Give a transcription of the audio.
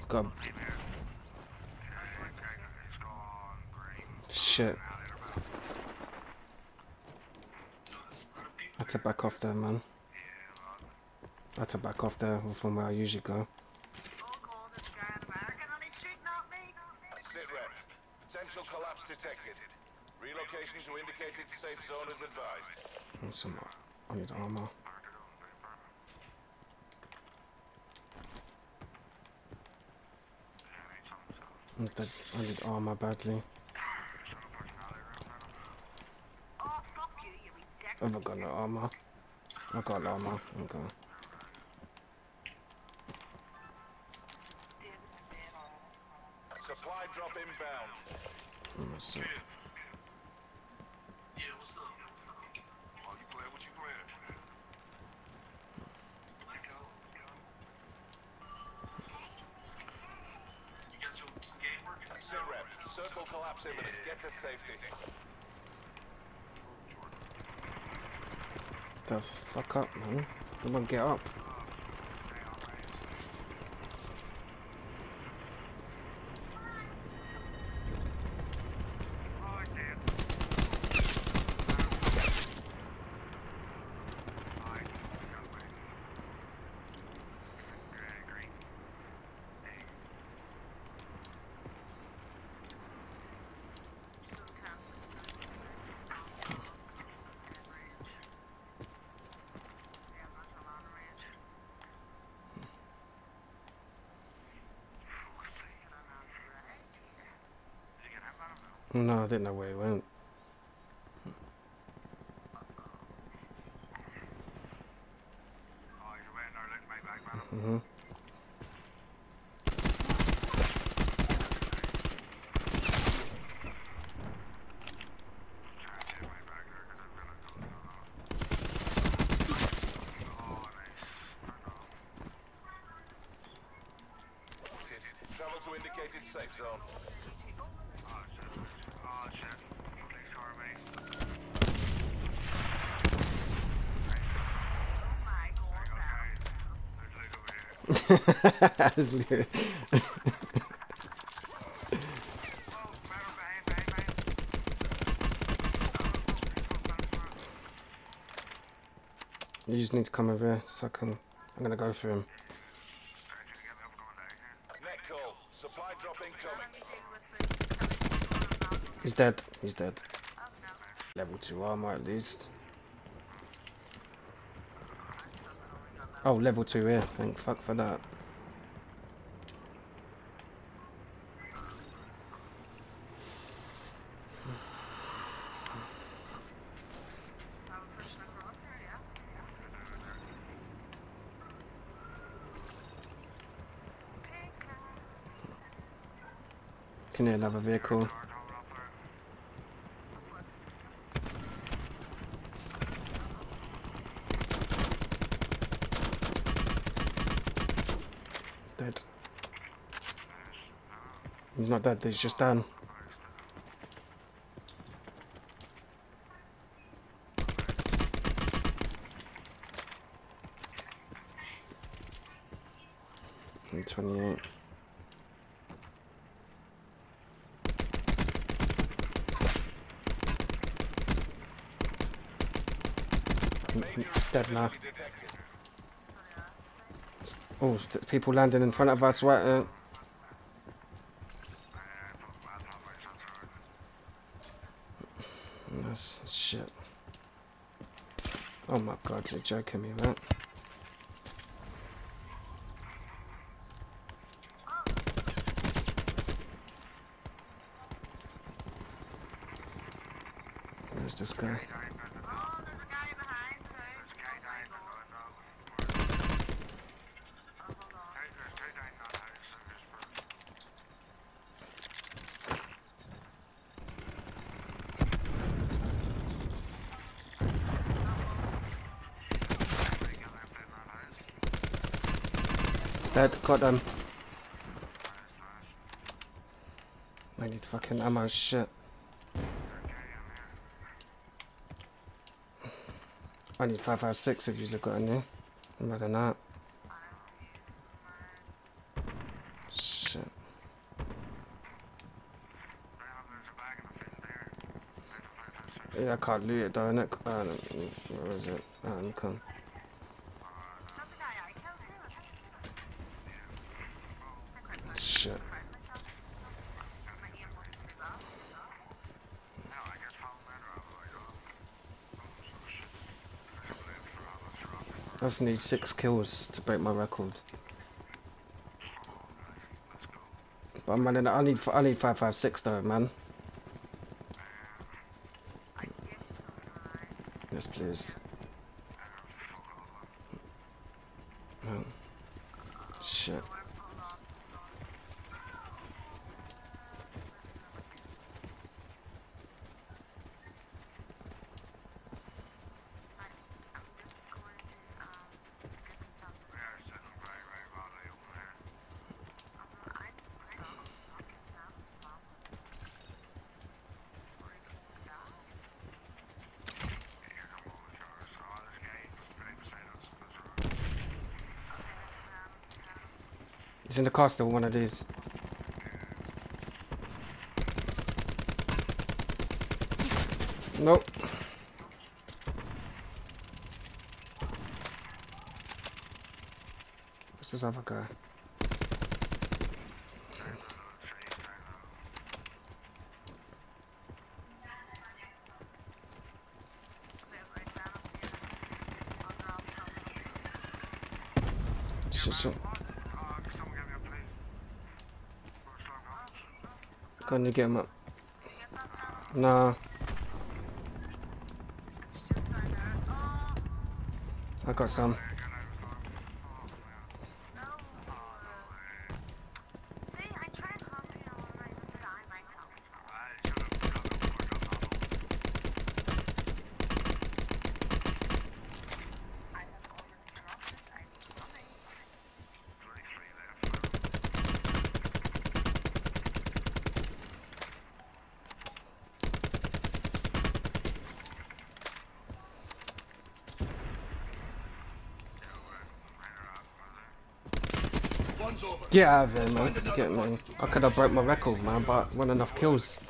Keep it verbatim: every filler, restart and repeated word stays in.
got shit. I had to back off there, man. I had to back off there from where I usually go. Sit rep. Potential collapse detected. Relocation to indicated safe zone is advised. Oh, some, I need armor. I'm dead. I need armor badly. Have I got no armor? I got armor. Okay. Supply drop inbound. Let's see. Yeah, what's up? Oh, you playing? What you playing? Let go. You got your game working? Sit rep. Circle collapse imminent. Get to safety. The fuck up, man. Come on, get up. No, I didn't know where he went. Mm-hmm. Travel to indicated safe zone. Oh shit. Please cover me. That's weird. You just need to come over here so I can. I'm gonna go for him. Net call. Supply drop incoming. He's dead. He's dead. Level two armor at least. Oh, level two here. Thank fuck for that. Can hear another vehicle. Dead. He's not dead, he's just down. twenty-eight. Dead now. Oh, people landing in front of us right uh, that's shit. Oh my god, you're joking me, right? Where's this guy? Dead, got them. I need fucking ammo, shit. I need five five six if you've got any. I'm rather not. can't loot it though, innit? Uh, where is it? Um, come. Shit. I just need six kills to break my record. But I'm running. I need. I need five five six though, man. Yes, please. Oh. Shit. He's in the car still, one of these. Nope. What's this other guy? Shit, shit. Can you get him up? Nah. I got some. Get out of here, man. Get me. I could have broke my record, man, but wasn't enough kills.